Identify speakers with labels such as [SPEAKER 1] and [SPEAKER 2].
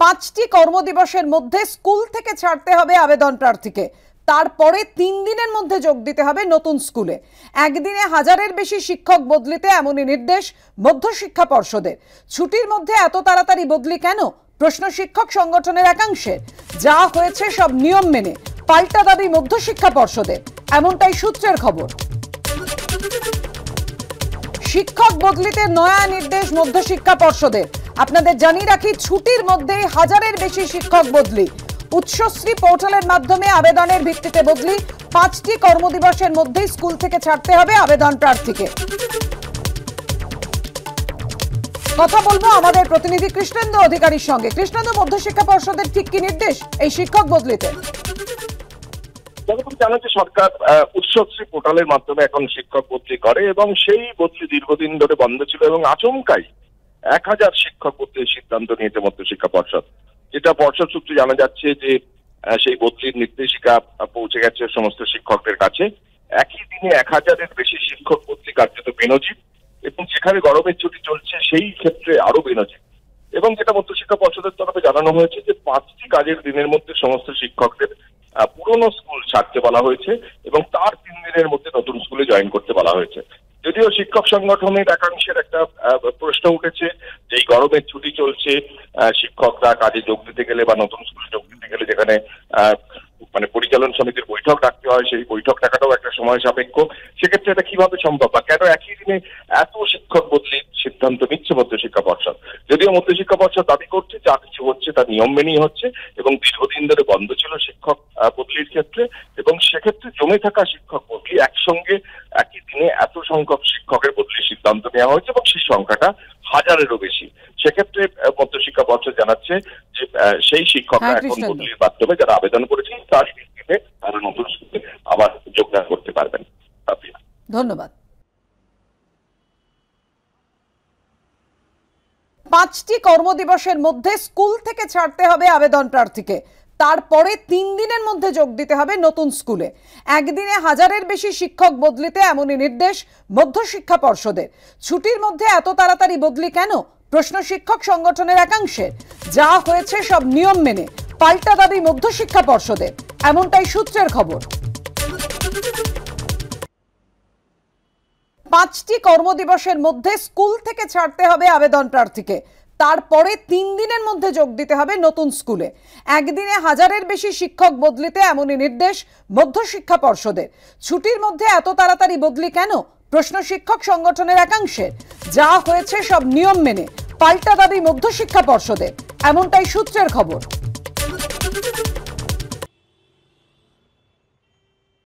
[SPEAKER 1] 5টি কর্মদিবসের মধ্যে স্কুল থেকে ছাড়তে হবে আবেদন প্রার্থীকে। তারপরে 3 দিনের মধ্যে যোগ দিতে হবে নতুন স্কুলে। একদিনে 1000-এর বেশি শিক্ষক বদলিতে এমনই নির্দেশ মধ্যশিক্ষা পর্ষদের। ছুটির মধ্যে এত তাড়াতাড়ি বদলি কেন? প্রশ্ন শিক্ষক সংগঠনের একাংশের। যা হয়েছে সব নিয়ম মেনে, পাল্টা দাবি মধ্যশিক্ষা পর্ষদের, এমনটাই সূত্রের খবর। শিক্ষক বদলিতে নয়া নির্দেশ মধ্যশিক্ষা পর্ষদের। আপনাদের জানিয়ে রাখি, ছুটির মধ্যে 1000-এর বেশি শিক্ষক বদলি। উচ্চশ্রী পোর্টালের মাধ্যমে আবেদনের ভিত্তিতে বদলি। 5টি কর্মদিবসের মধ্যেই স্কুল থেকে ছাড়তে হবে আবেদন প্রার্থীকে। কথা বলবো আমাদের প্রতিনিধি কৃষ্ণেন্দু অধিকারীর সঙ্গে। কৃষ্ণেন্দু, মধ্যশিক্ষা পর্ষদের ঠিক কি নির্দেশ এই শিক্ষক বদলিতে?
[SPEAKER 2] যতটুকু জানা যাচ্ছে, সরকার উচ্চশ্রী পোর্টালের মাধ্যমে এখন শিক্ষক বদলি করে এবং সেই বদলি দীর্ঘদিন ধরে বন্ধ ছিল এবং আচমকাই 1000 শিক্ষক বদলির সিদ্ধান্ত নিয়েছে মধ্যশিক্ষা পর্ষদ। যেটা পর্ষদ সূত্রে জানা যাচ্ছে যে সেই বদলির নির্দেশিকা পৌঁছে গেছে সমস্ত শিক্ষকদের কাছে। একই দিনে 1000-এর বেশি শিক্ষক বদলি কার্যত বেনজির, এবং যেখানে গরমের ছুটি চলছে সেই ক্ষেত্রে আরো বেনজির। এবং যেটা মধ্যশিক্ষা পর্ষদের তরফে জানানো হয়েছে যে 5টি কাজের দিনের মধ্যে সমস্ত শিক্ষকদের পুরনো স্কুল ছাড়তে বলা হয়েছে এবং তার 3 দিনের মধ্যে নতুন স্কুলে জয়েন করতে বলা হয়েছে। যদিও শিক্ষক সংগঠনের একাংশের একটা প্রশ্ন উঠেছে যে এই গরমের ছুটি চলছে, শিক্ষকরা কাজে যোগ দিতে গেলে বা নতুন স্কুলে যোগ দিতে গেলে যেখানে মানে পরিচালন সমিতির বৈঠক ডাকতে হয়, সেই বৈঠক ডাকাটাও একটা সময় সাপেক্ষ। সেক্ষেত্রে এটা কিভাবে সম্ভব বা কেন একই দিনে এত শিক্ষক বদলির সিদ্ধান্ত নিচ্ছে মধ্যশিক্ষা পর্ষদ? যদিও মধ্যশিক্ষা পর্ষদ দাবি করছে যা কিছু হচ্ছে তা নিয়ম মেনেই হচ্ছে এবং দীর্ঘদিন ধরে বন্ধ ছিল শিক্ষক বদলির ক্ষেত্রে, এবং সেক্ষেত্রে জমে থাকা শিক্ষক বদলি একসঙ্গে একই দিনে এত সংখ্যক শিক্ষকের বদলির সিদ্ধান্ত নেওয়া হয়েছে এবং সেই সংখ্যাটা 1000-এরও বেশি। সেক্ষেত্রে মধ্যশিক্ষা পর্ষদ জানাচ্ছে যে সেই শিক্ষকরা এখন বদলির মাধ্যমে যারা আবেদন করেছেন তার ভিত্তিতে তারা নতুন স্কুলে আবার যোগদান করতে পারবেন।
[SPEAKER 1] ধন্যবাদ। 5টি কর্মদিবসের মধ্যে স্কুল থেকে ছাড়তে হবে আবেদন প্রার্থীকে। তারপরে 3 দিনের মধ্যে যোগ দিতে হবে নতুন স্কুলে। একদিনে 1000-এর বেশি শিক্ষক বদলিতে এমনই নির্দেশ মধ্যশিক্ষা পর্ষদের। ছুটির মধ্যে এত তাড়াতাড়ি বদলি কেন? প্রশ্ন শিক্ষক সংগঠনের একাংশের। যা হয়েছে সব নিয়ম মেনে, পাল্টা দাবি মধ্যশিক্ষা পর্ষদের, এমনটাই সূত্রের খবর। 5টি কর্মদিবসের মধ্যে স্কুল থেকে ছাড়তে হবে আবেদন প্রার্থীকে। তারপরে 3 দিনের মধ্যে যোগ দিতে হবে নতুন স্কুলে। একদিনে 1000-এর বেশি শিক্ষক বদলিতে এমনই নির্দেশ মধ্যশিক্ষা পর্ষদের। ছুটির মধ্যে এত তাড়াতাড়ি বদলি কেন? প্রশ্ন শিক্ষক সংগঠনের একাংশের। যা হয়েছে সব নিয়ম মেনে, পাল্টা দাবি মধ্যশিক্ষা পর্ষদের, এমনটাই সূত্রের খবর।